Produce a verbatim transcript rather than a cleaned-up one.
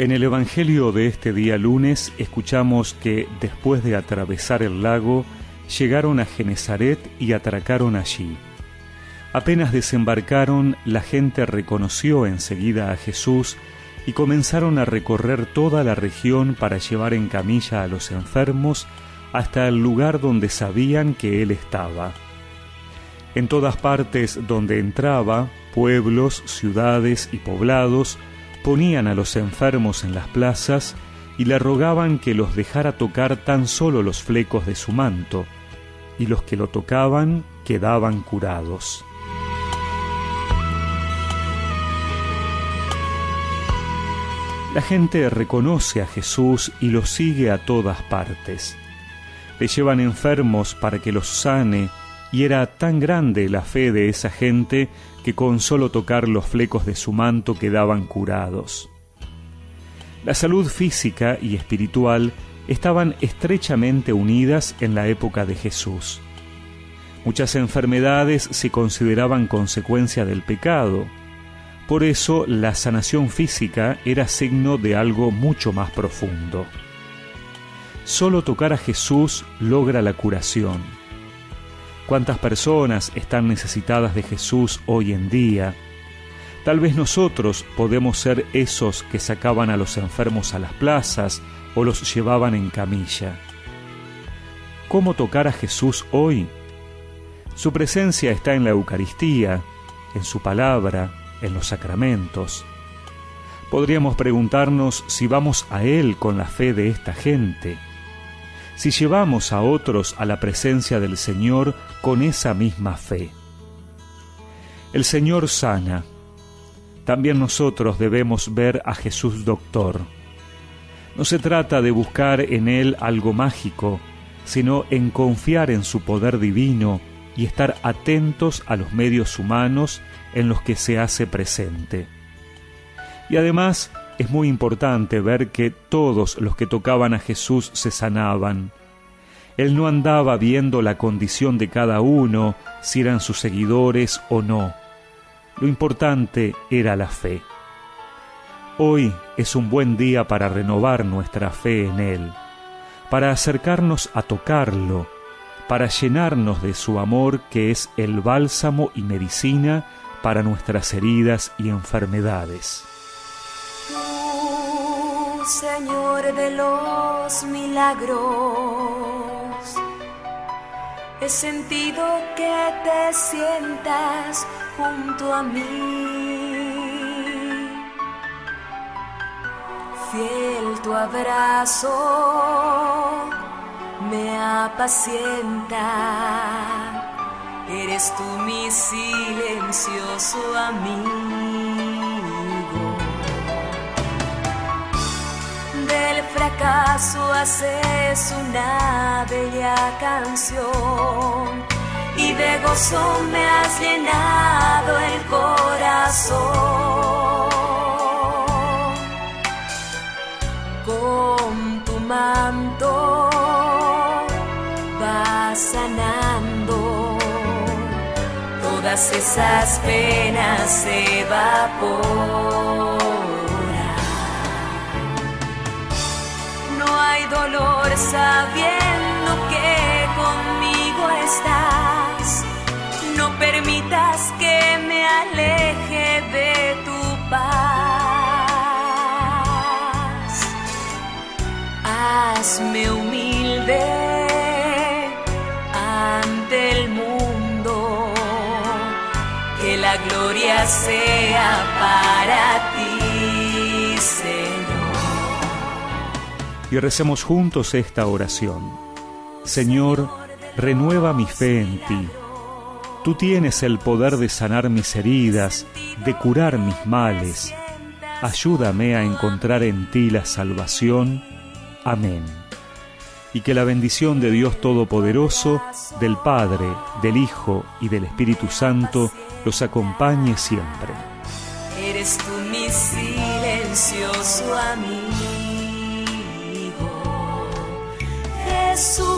En el Evangelio de este día lunes escuchamos que después de atravesar el lago, llegaron a Genesaret y atracaron allí. Apenas desembarcaron, la gente reconoció enseguida a Jesús y comenzaron a recorrer toda la región para llevar en camilla a los enfermos hasta el lugar donde sabían que Él estaba. En todas partes donde entraba, pueblos, ciudades y poblados, ponían a los enfermos en las plazas y le rogaban que los dejara tocar tan solo los flecos de su manto, y los que lo tocaban quedaban curados. La gente reconoce a Jesús y lo sigue a todas partes. Le llevan enfermos para que los sane, y era tan grande la fe de esa gente que con solo tocar los flecos de su manto quedaban curados. La salud física y espiritual estaban estrechamente unidas en la época de Jesús. Muchas enfermedades se consideraban consecuencia del pecado. Por eso la sanación física era signo de algo mucho más profundo. Solo tocar a Jesús logra la curación. ¿Cuántas personas están necesitadas de Jesús hoy en día? Tal vez nosotros podemos ser esos que sacaban a los enfermos a las plazas o los llevaban en camilla. ¿Cómo tocar a Jesús hoy? Su presencia está en la Eucaristía, en su palabra, en los sacramentos. Podríamos preguntarnos si vamos a Él con la fe de esta gente, si llevamos a otros a la presencia del Señor con esa misma fe. El Señor sana. También nosotros debemos ver a Jesús doctor. No se trata de buscar en Él algo mágico, sino en confiar en su poder divino y estar atentos a los medios humanos en los que se hace presente. Y además es muy importante ver que todos los que tocaban a Jesús se sanaban. Él no andaba viendo la condición de cada uno, si eran sus seguidores o no. Lo importante era la fe. Hoy es un buen día para renovar nuestra fe en Él, para acercarnos a tocarlo, para llenarnos de su amor que es el bálsamo y medicina para nuestras heridas y enfermedades. Tú, Señor de los milagros, he sentido que te sientas junto a mí. Fiel tu abrazo me apacienta. Eres tú mi silencioso amigo. Del fracaso haces una bella canción y de gozo me has llenado el corazón. Con tu manto vas sanando, todas esas penas se evaporan. No hay dolor sabiendo que conmigo estás. No permitas que me aleje de tu paz. Hazme humilde ante el mundo, que la gloria sea para ti, Señor. Y recemos juntos esta oración. Señor, renueva mi fe en ti. Tú tienes el poder de sanar mis heridas, de curar mis males. Ayúdame a encontrar en ti la salvación. Amén. Y que la bendición de Dios Todopoderoso, del Padre, del Hijo y del Espíritu Santo los acompañe siempre. Eres tú mi silencioso amigo, Jesús.